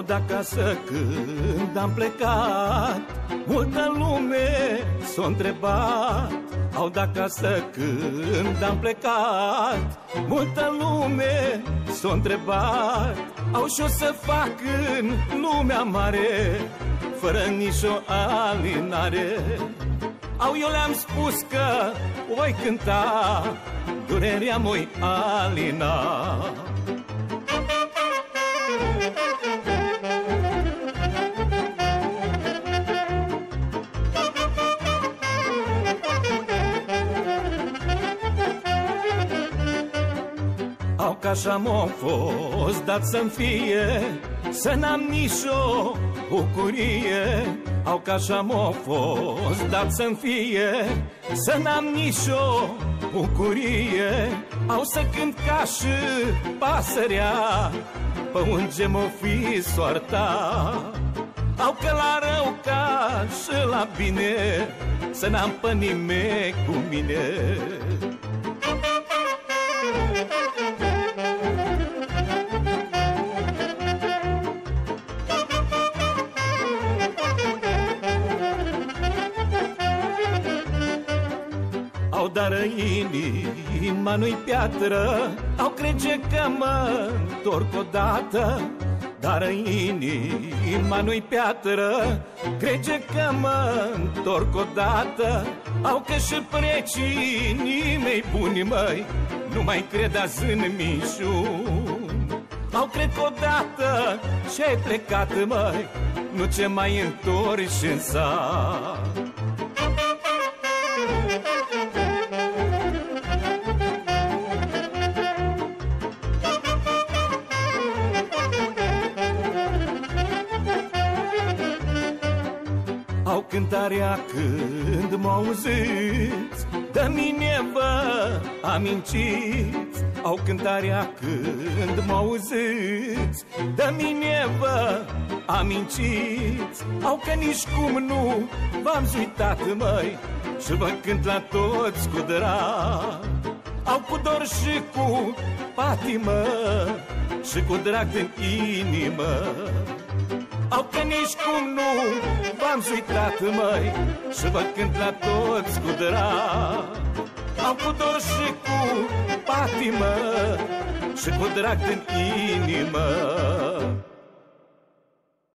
Aud acasă când am plecat, multă lume s-a întrebat. Aud acasă când am plecat, multă lume s-a întrebat. Au ce-o să fac în lumea mare, fără nicio alinare. Au, eu le-am spus că voi cânta, durerea m-oi alina. Au că așa m-a fost dat să-mi fie, să n-am nicio bucurie. Au că așa m-a fost dat să-mi fie, să n-am nicio bucurie. Au să cânt ca și pasărea, pe unde m-o fi soarta. Au că la rău ca și la bine, să n-am pe nimeni cu mine. Au, dar inima nu-i piatră, au crede că mă întorc odată. Dar inima nu-i piatră, crede că mă întorc odată. Au că și precinii mei buni, măi, nu mai cred azi în minciuni. Au cred că odată ce-ai plecat, măi, nu ce mai întorci în sat. Au cântarea când m-au auzit, de mine vă amintiți. Au cântarea când m-au auzit, de mine vă amintiți. Au că nici cum nu v-am uitat, măi, și vă cânt la toți cu drag. Au cu dor și cu patimă, și cu drag din inimă. Au că nici cum nu v-am uitat, măi, și vă cânt la toți cu drag. Au cu dor și cu patimă, și cu drag din inimă.